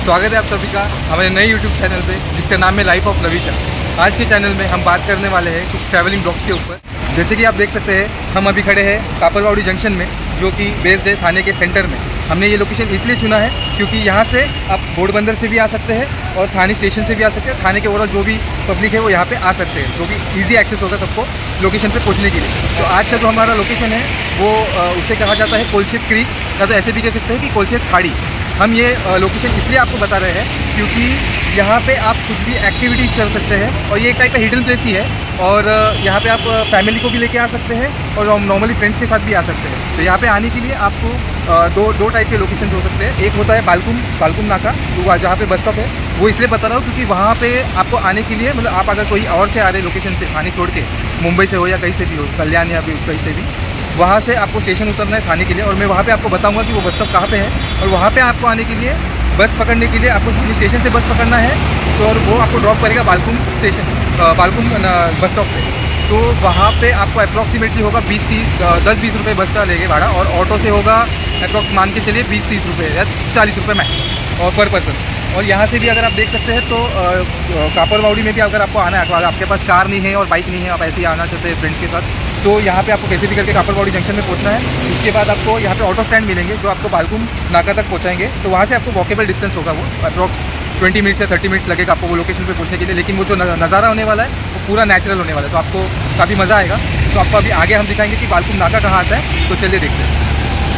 स्वागत है आप सभी का हमारे नए YouTube चैनल पे जिसका नाम है लाइफ ऑफ लविशा। आज के चैनल में हम बात करने वाले हैं कुछ ट्रैवलिंग ब्लॉग्स के ऊपर। जैसे कि आप देख सकते हैं हम अभी खड़े हैं कापरवाड़ी जंक्शन में, जो कि बेस्ड है थाने के सेंटर में। हमने ये लोकेशन इसलिए चुना है क्योंकि यहाँ से आप घोड़बंदर से भी आ सकते हैं और थाने स्टेशन से भी आ सकते हैं। थाने के ओवरऑल जो भी पब्लिक है वो यहाँ पे आ सकते हैं, जो कि ईजी एक्सेस होगा सबको लोकेशन पे पहुँचने के लिए। तो आज का जो हमारा लोकेशन है वो उसे कहा जाता है कोलशेत क्रीक, या तो ऐसे भी कह सकते हैं कि कोलशेत खाड़ी। हम ये लोकेशन इसलिए आपको बता रहे हैं क्योंकि यहाँ पे आप कुछ भी एक्टिविटीज़ कर सकते हैं और ये एक टाइप का हिडन प्लेस ही है। और यहाँ पे आप फैमिली को भी लेके आ सकते हैं और नॉर्मली फ्रेंड्स के साथ भी आ सकते हैं। तो यहाँ पे आने के लिए आपको दो टाइप के लोकेशन हो सकते हैं। एक होता है बालकुम नाका, तो जहाँ पे बस स्टॉप है, वो इसलिए बता रहा हूँ क्योंकि वहाँ पे आपको आने के लिए मतलब आप अगर कोई और से आ रहे लोकेशन से थाने छोड़ के, मुंबई से हो या कहीं से भी हो, कल्याण या भी कहीं से भी, वहाँ से आपको स्टेशन उतरना है थाने के लिए। और मैं वहाँ पे आपको बताऊँगा कि वो बस स्टॉप कहाँ पे है। और वहाँ पे आपको आने के लिए बस पकड़ने के लिए आपको स्टेशन से बस पकड़ना है, तो और वो आपको ड्रॉप करेगा बालकुम बस स्टॉप पे। तो वहाँ पे आपको अप्रॉक्सीमेटली होगा 10-20 रुपये बस का लेंगे भाड़ा, और ऑटो से होगा अप्रॉक्स मान के चलिए 20-30 रुपये या 40 रुपये मैक्स और पर पर्सन। और यहाँ से भी अगर आप देख सकते हैं तो कापरवाड़ी में भी अगर आपको आना है, अगर आपके पास कार नहीं है और बाइक नहीं है, आप ऐसे ही आना चाहते हैं फ्रेंड्स के साथ, तो यहाँ पे आपको कैसे भी करके कापरवाड़ी जंक्शन में पहुँचना है। उसके बाद आपको यहाँ पे ऑटो स्टैंड मिलेंगे जो आपको बालकुम नाका तक पहुँचाएंगे। तो वहाँ से आपको वॉकेबल डिस्टेंस होगा, वो अप्रॉक्स 20 मिनट से 30 मिनट्स लगेगा आपको वो लोकेशन पे पहुँचने के लिए। लेकिन वो जो नज़ारा होने वाला है वो पूरा नेचुरल होने वाला है, तो आपको काफ़ी मज़ा आएगा। तो आपको अभी आगे हम दिखाएंगे कि बालकुम नाका कहाँ आता है, तो चलिए देखते हैं।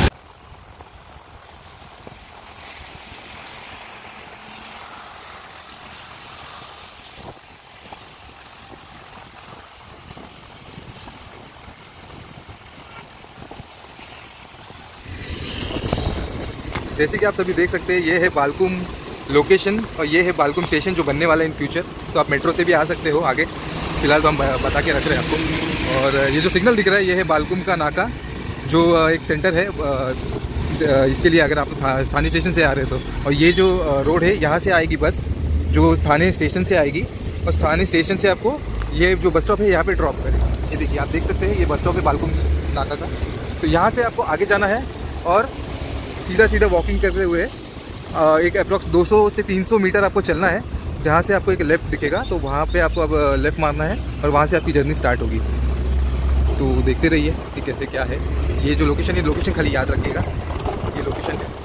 जैसे कि आप सभी देख सकते हैं ये है बालकुम लोकेशन और ये है बालकुम स्टेशन जो बनने वाला है इन फ्यूचर। तो आप मेट्रो से भी आ सकते हो आगे, फिलहाल तो हम बता के रख रहे हैं आपको। और ये जो सिग्नल दिख रहा है ये है बालकुम का नाका, जो एक सेंटर है इसके लिए अगर आप थाने स्टेशन से आ रहे हो तो। और ये जो रोड है यहाँ से आएगी बस जो थाने स्टेशन से आएगी, और थाने स्टेशन से आपको ये जो बस स्टॉप है यहाँ पर ड्रॉप करेगी। ये देखिए आप देख सकते हैं ये बस स्टॉप है बालकुम नाका का। तो यहाँ से आपको आगे जाना है और सीधा वॉकिंग करते हुए एक अप्रॉक्स 200 से 300 मीटर आपको चलना है, जहाँ से आपको एक लेफ़्ट दिखेगा। तो वहाँ पे आपको अब लेफ़्ट मारना है और वहाँ से आपकी जर्नी स्टार्ट होगी। तो देखते रहिए कि कैसे क्या है ये जो लोकेशन है। लोकेशन खाली याद रखिएगा, ये लोकेशन है।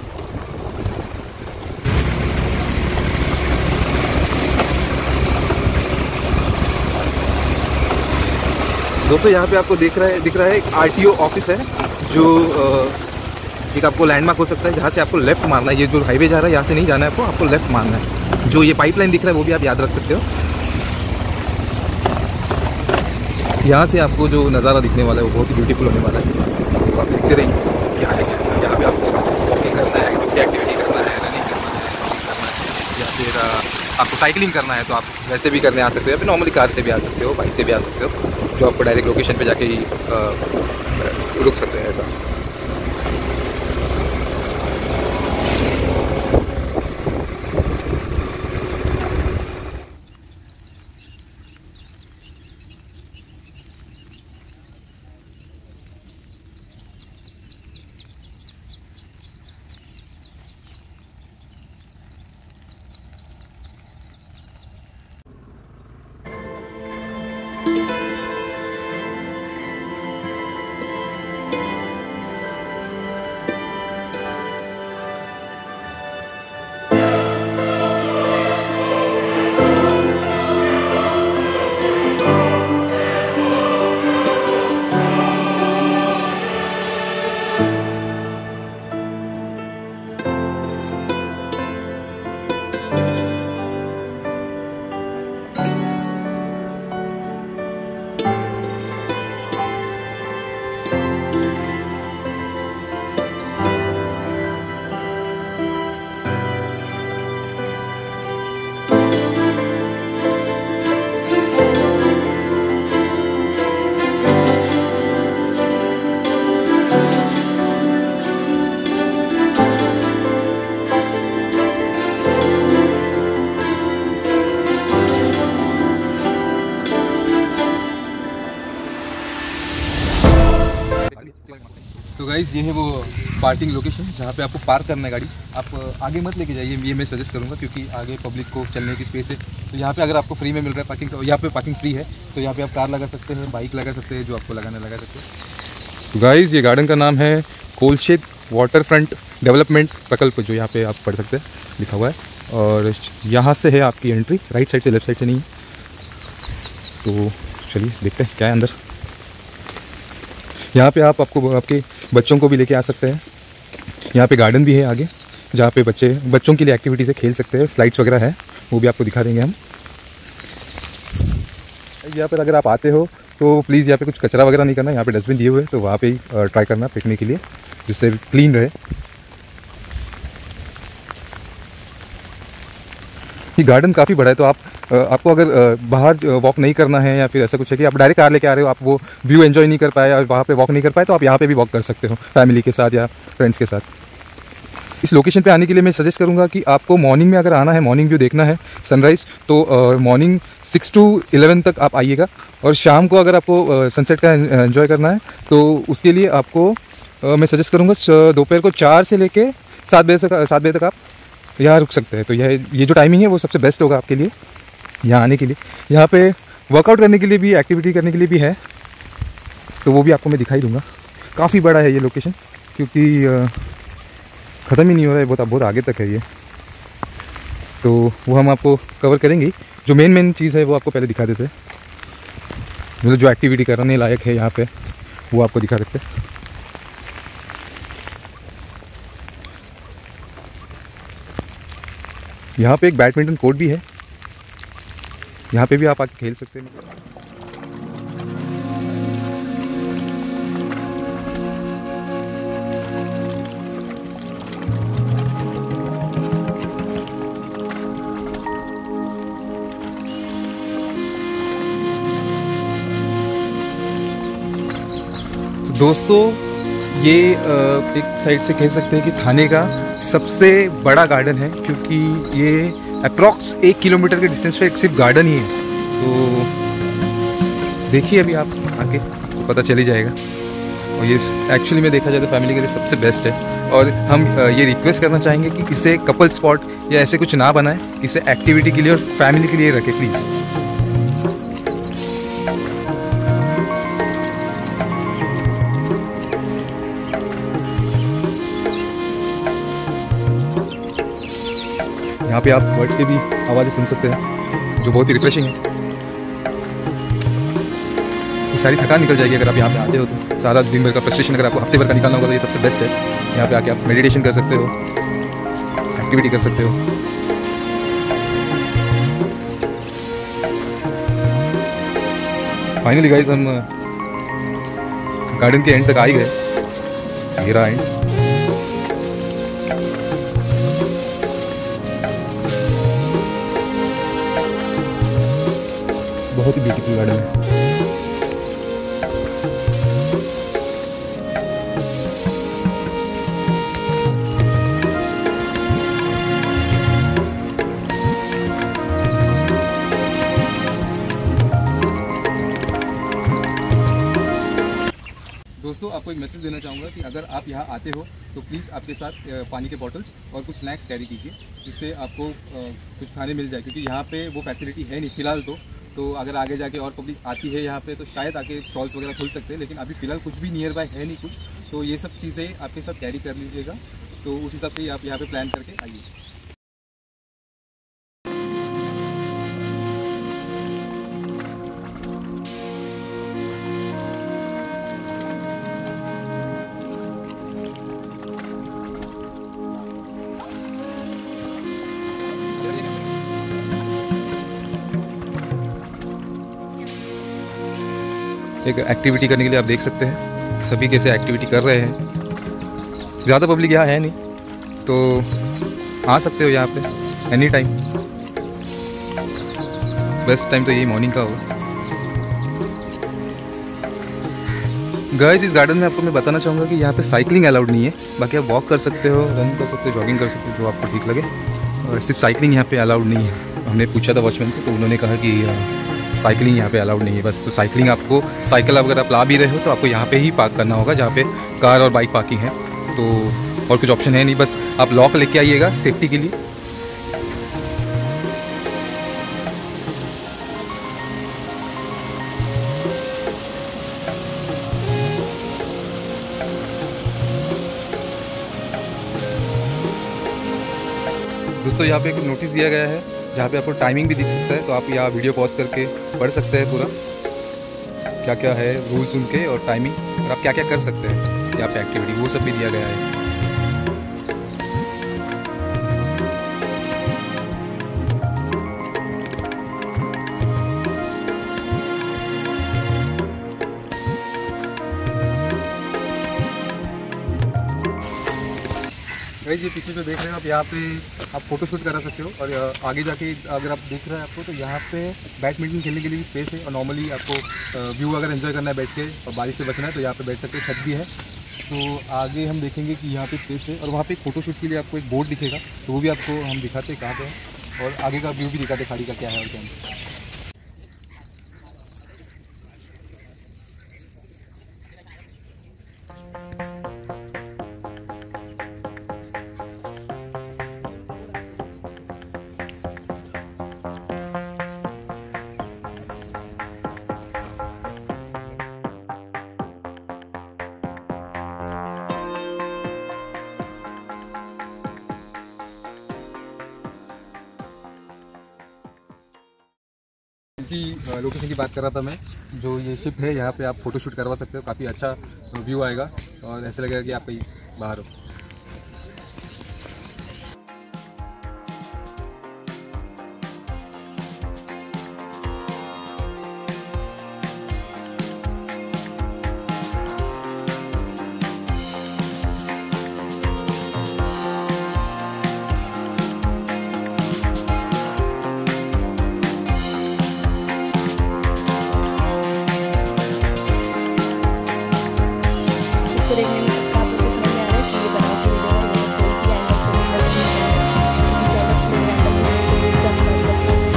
दोस्तों यहाँ पे आपको दिख रहा है एक RTO ऑफिस है, जो एक आपको लैंडमार्क हो सकता है जहाँ से आपको लेफ़्ट मारना है। ये जो हाईवे जा रहा है यहाँ से नहीं जाना है आपको लेफ़्ट मारना है। जो ये पाइपलाइन दिख रहा है वो भी आप याद रख सकते हो। यहाँ से आपको जो नज़ारा दिखने वाला है वो बहुत ही ब्यूटीफुल होने वाला है। तो आप देखते रहिए क्या है क्या। यहाँ पे आपको वॉकिंग करना है, जो एक्टिविटी करना है, रनिंग करना है, या फिर आपको साइकिलिंग करना है तो आप वैसे भी करने आ सकते हो, या फिर नॉर्मली कार से भी आ सकते हो, बाइक से भी आ सकते हो, जो आपको डायरेक्ट लोकेशन पर जाके ही रुक सकते हैं ऐसा। तो गाइज़ ये है वो पार्किंग लोकेशन जहाँ पे आपको पार्क करना है गाड़ी। आप आगे मत लेके जाइए, ये मैं सजेस्ट करूँगा, क्योंकि आगे पब्लिक को चलने की स्पेस है। तो यहाँ पे अगर आपको फ्री में मिल रहा है पार्किंग, तो यहाँ पे पार्किंग फ्री है, तो यहाँ पे आप कार लगा सकते हैं, बाइक लगा सकते हैं, जो आपको लगाना लगा सकते हैं। तो गाइज़ ये गार्डन का नाम है कोलशेत वाटर फ्रंट डेवलपमेंट प्रकल्प, जो यहाँ पे आप पढ़ सकते हैं, लिखा हुआ है। और यहाँ से है आपकी एंट्री, राइट साइड से, लेफ्ट साइड से नहीं। तो चलिए देखते हैं क्या है अंदर। यहाँ पे आप आपके बच्चों को भी लेके आ सकते हैं। यहाँ पे गार्डन भी है आगे, जहाँ पे बच्चों के लिए एक्टिविटी से खेल सकते हैं, स्लाइड्स वगैरह है, वो भी आपको दिखा देंगे हम। यहाँ पर अगर आप आते हो तो प्लीज़ यहाँ पे कुछ कचरा वगैरह नहीं करना, यहाँ पे डस्टबिन दिए हुए हैं, तो वहाँ पे ही ट्राई करना फेंकने के लिए, जिससे क्लीन रहे। ये गार्डन काफ़ी बड़ा है, तो आपको अगर बाहर वॉक नहीं करना है, या फिर ऐसा कुछ है कि आप डायरेक्ट कार लेके आ रहे हो, आप वो व्यू एंजॉय नहीं कर पाए और वहाँ पे वॉक नहीं कर पाए, तो आप यहाँ पे भी वॉक कर सकते हो फैमिली के साथ या फ्रेंड्स के साथ। इस लोकेशन पे आने के लिए मैं सजेस्ट करूँगा कि आपको मॉर्निंग में अगर आना है, मॉर्निंग व्यू देखना है सनराइज़, तो मॉर्निंग 6 to 11 तक आप आइएगा। और शाम को अगर आपको सनसेट का एंजॉय करना है, तो उसके लिए आपको मैं सजेस्ट करूँगा दोपहर को 4 से लेके 7 बजे तक आप यहाँ रुक सकते हैं। तो ये जो टाइमिंग है वो सबसे बेस्ट होगा आपके लिए यहाँ आने के लिए। यहाँ पे वर्कआउट करने के लिए भी, एक्टिविटी करने के लिए भी है, तो वो भी आपको मैं दिखाई दूँगा। काफ़ी बड़ा है ये लोकेशन, क्योंकि ख़त्म ही नहीं हो रहा है, बहुत आगे तक है ये, तो वो हम आपको कवर करेंगे। जो मेन चीज़ है वो आपको पहले दिखा देते हैं, मतलब जो एक्टिविटी करने लायक है यहाँ पे, वो आपको दिखा देते हैं। यहाँ पे एक बैडमिंटन कोर्ट भी है, यहाँ पे भी आप आके खेल सकते हैं। दोस्तों ये एक साइड से कह सकते हैं कि थाने का सबसे बड़ा गार्डन है, क्योंकि ये अप्रॉक्स 1 किलोमीटर के डिस्टेंस पे सिर्फ गार्डन ही है। तो देखिए अभी आप आके तो पता चल ही जाएगा। और ये एक्चुअली में देखा जाए तो फैमिली के लिए सबसे बेस्ट है। और हम ये रिक्वेस्ट करना चाहेंगे कि इसे कपल स्पॉट या ऐसे कुछ ना बनाएं, इसे एक्टिविटी के लिए और फैमिली के लिए रखें प्लीज़। यहाँ पे आप बर्ड्स की भी आवाज़ें सुन सकते हैं, जो बहुत ही रिफ्रेशिंग है। ये सारी थकान निकल जाएगी अगर आप यहाँ पे आते हो तो। सारा दिन भर का फ्रस्ट्रेशन अगर आपको हफ्ते भर का निकालना होगा तो ये सबसे बेस्ट है। यहाँ पे आके आप मेडिटेशन कर सकते हो, एक्टिविटी कर सकते हो। फाइनली गाइस हम गार्डन के एंड तक आ ही गए। ये रहा एंड। बहुत ही ब्यूटीफुल गार्डन है। दोस्तों आपको एक मैसेज देना चाहूँगा कि अगर आप यहाँ आते हो तो प्लीज़ आपके साथ पानी के बॉटल्स और कुछ स्नैक्स कैरी कीजिए, जिससे आपको कुछ खाने मिल जाए, क्योंकि यहाँ पे वो फैसिलिटी है नहीं फ़िलहाल तो अगर आगे जाके और पब्लिक आती है यहाँ पे तो शायद आके स्टॉल्स वगैरह खुल सकते हैं, लेकिन अभी फ़िलहाल कुछ भी नियर बाय है नहीं कुछ। तो ये सब चीज़ें आपके साथ कैरी कर लीजिएगा, तो उस हिसाब से आप यहाँ पे प्लान करके आइए। एक एक्टिविटी करने के लिए आप देख सकते हैं सभी कैसे एक्टिविटी कर रहे हैं। ज़्यादा पब्लिक यहाँ है नहीं, तो आ सकते हो यहाँ पे एनी टाइम। बेस्ट टाइम तो यही मॉर्निंग का हो। गाइस इस गार्डन में आपको मैं बताना चाहूँगा कि यहाँ पे साइकिलिंग अलाउड नहीं है, बाकी आप वॉक कर सकते हो, रन कर सकते हो, जॉगिंग कर सकते हो, जो आपको ठीक लगे। और सिर्फ साइकिलिंग यहाँ पे अलाउड नहीं है। हमने पूछा था वॉचमैन को, तो उन्होंने कहा कि साइकिलिंग यहाँ पे अलाउड नहीं है बस। तो साइकिलिंग आपको, साइकिल अगर आप ला भी रहे हो तो आपको यहाँ पे ही पार्क करना होगा जहाँ पे कार और बाइक पार्किंग है। तो और कुछ ऑप्शन है नहीं, बस आप लॉक लेके आइएगा सेफ्टी के लिए। दोस्तों यहाँ पे एक नोटिस दिया गया है जहाँ पे आपको टाइमिंग भी दिख सकता है, तो आप यहाँ वीडियो पॉज करके पढ़ सकते हैं पूरा क्या क्या है रूल्स उनके और टाइमिंग, और आप क्या क्या कर सकते हैं यहाँ पे एक्टिविटी, वो सब भी दिया गया है। ये पीछे जो देख रहे हो आप, यहाँ पे आप फोटो शूट करा सकते हो। और आगे जाके अगर आप देख रहे हैं आपको, तो यहाँ पे बैडमिंटन खेलने के लिए भी स्पेस है। और नॉर्मली आपको व्यू अगर एंजॉय करना है बैठ के और बारिश से बचना है तो यहाँ पे बैठ सकते हो, छत भी है। तो आगे हम देखेंगे कि यहाँ पे स्पेस है, और वहाँ पे फोटो शूट के लिए आपको एक बोर्ड दिखेगा, तो वो भी आपको हम दिखाते हैं कहाँ पे है, और आगे का व्यू भी दिखाते खाड़ी का क्या है और क्या है। इसी लोकेशन की बात कर रहा था मैं, जो ये शिप है यहाँ पे आप फोटो शूट करवा सकते हो, काफ़ी अच्छा व्यू आएगा और ऐसे लगेगा कि आप कहीं बाहर हो। देखने में सबका आप लोग को समझ में आ रहा है कि ये बनावटी वीडियो है, मतलब कोई भी एंगल से इन्वेस्ट नहीं कर रहा है, चैनल्स में रैंडम ये सब बस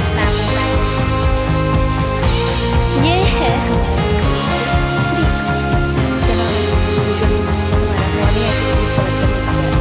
ये है जहाँ यूजुअली हमारा मॉर्निंग एक्टिविटीज कवर करने का है।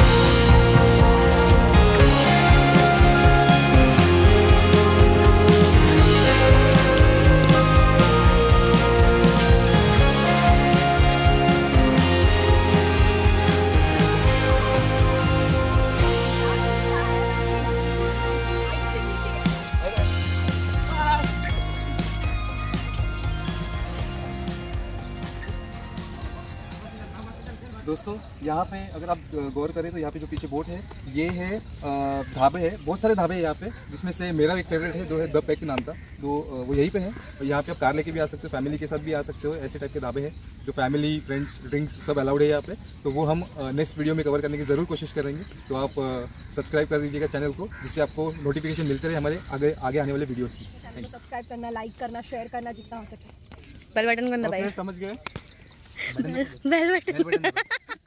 दोस्तों यहाँ पे अगर आप गौर करें तो यहाँ पे जो पीछे बोट है ये है ढाबे है, बहुत सारे ढाबे हैं यहाँ पे, जिसमें से मेरा एक फेवरेट है जो है द पैक के नाम का, तो वो यहीं पे है। और यहाँ पे आप कार लेके भी आ सकते हो, फैमिली के साथ भी आ सकते हो, ऐसे टाइप के ढाबे हैं जो फैमिली फ्रेंड्स ड्रिंक्स सब अलाउड है यहाँ पे। तो वो हम नेक्स्ट वीडियो में कवर करने की ज़रूर कोशिश करेंगे। तो आप सब्सक्राइब कर दीजिएगा चैनल को, जिससे आपको नोटिफिकेशन मिलते रहे हमारे आगे आने वाले वीडियोज़ की। सब्सक्राइब करना, लाइक करना, शेयर करना जितना हो सके, बेल बटन को दबाइए। समझ गए? Bell button